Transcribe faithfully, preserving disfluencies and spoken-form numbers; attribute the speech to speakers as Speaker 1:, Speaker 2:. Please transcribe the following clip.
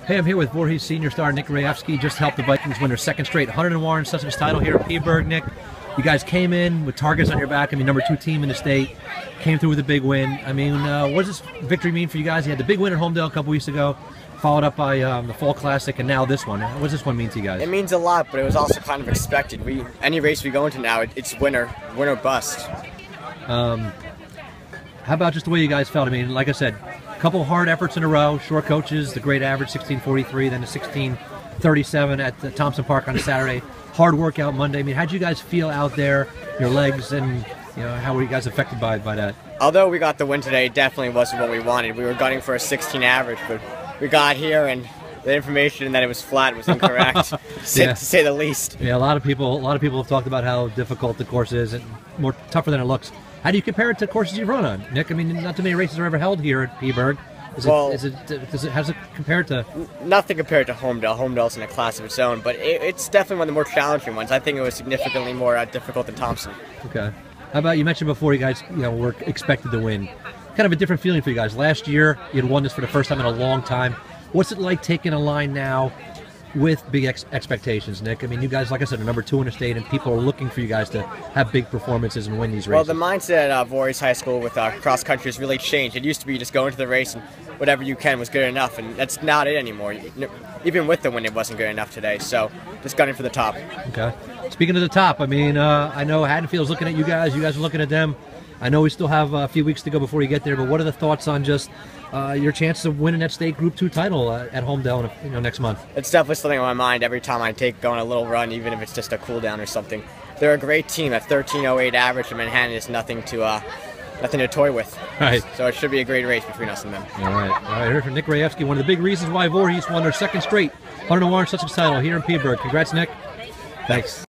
Speaker 1: Hey, I'm here with Voorhees senior star Nick Raefski. Just helped the Vikings win their second straight one hundred and one Sussex title here at Peterborough. Nick, you guys came in with targets on your back. I mean, number two team in the state. Came through with a big win. I mean, uh, what does this victory mean for you guys? You had the big win at Homedale a couple weeks ago, followed up by um, the Fall Classic, and now this one. What does this one mean to you guys?
Speaker 2: It means a lot, but it was also kind of expected. We any race we go into now, it, it's winner, winner bust.
Speaker 1: Um, how about just the way you guys felt? I mean, like I said, a couple hard efforts in a row. Short coaches, the great average sixteen forty-three, then the sixteen thirty-seven at the Thompson Park on a Saturday. Hard workout Monday. I mean, how'd you guys feel out there? Your legs and you know how were you guys affected by by that?
Speaker 2: Although we got the win today, it definitely wasn't what we wanted. We were gunning for a sixteen average, but we got here and the information that it was flat was incorrect, to,
Speaker 1: yeah.
Speaker 2: to say the least.
Speaker 1: Yeah, a lot of people, a lot of people have talked about how difficult the course is and more tougher than it looks. How do you compare it to courses you've run on, Nick? I mean, not too many races are ever held here at Peterborough. Is
Speaker 2: well,
Speaker 1: it, is it, does it, how does it compare to?
Speaker 2: Nothing compared to Homedale. Homedale's in a class of its own, but it, it's definitely one of the more challenging ones. I think it was significantly more uh, difficult than Thompson.
Speaker 1: Okay. How about, you mentioned before you guys you know were expected to win. Kind of a different feeling for you guys. Last year, you had won this for the first time in a long time. What's it like taking a line now with big ex expectations, Nick? I mean, you guys, like I said, are number two in the state, and people are looking for you guys to have big performances and win these races.
Speaker 2: Well, the mindset at uh, Voorhees High School with uh, cross country has really changed. It used to be just go into the race and whatever you can was good enough, and that's not it anymore. Even with the win, it wasn't good enough today, so just gunning for the top.
Speaker 1: Okay. Speaking of the top, I mean, uh, I know Haddonfield's looking at you guys, you guys are looking at them. I know we still have a few weeks to go before you get there, but what are the thoughts on just uh, your chances of winning that state Group two title uh, at Homedale in a, you know, next month?
Speaker 2: It's definitely something on my mind every time I take going a little run, even if it's just a cool down or something. They're a great team. At thirteen oh eight average in Manhattan is nothing to uh, nothing to toy with.
Speaker 1: Right.
Speaker 2: So it should be a great race between us and them.
Speaker 1: All right. All right. Heard from Nick Raefski, one of the big reasons why Voorhees won their second straight one hundred and one Sussex title here in Peterborough. Congrats, Nick.
Speaker 2: Thanks.